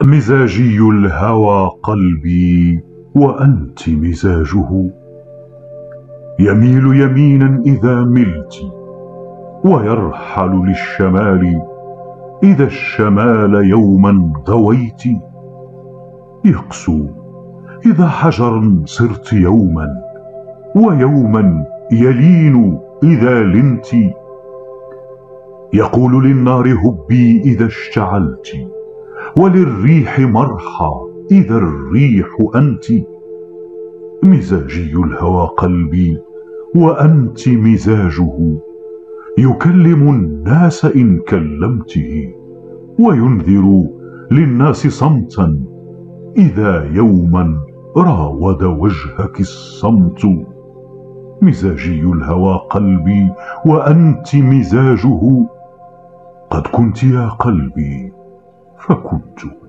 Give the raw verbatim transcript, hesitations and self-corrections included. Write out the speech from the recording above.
مزاجي الهوى قلبي وأنت مزاجه، يميل يمينا إذا ملت، ويرحل للشمال إذا الشمال يوما غويت، يقسو إذا حجرا صرت يوما، ويوما يلين إذا لنت، يقول للنار هبي إذا اشتعلت، وللريح مرحى إذا الريح أنت. مزاجي الهوى قلبي وأنت مزاجه، يكلم الناس إن كلمته، وينذر للناس صمتا إذا يوما راود وجهك الصمت. مزاجي الهوى قلبي وأنت مزاجه، قد كنت يا قلبي فكنت.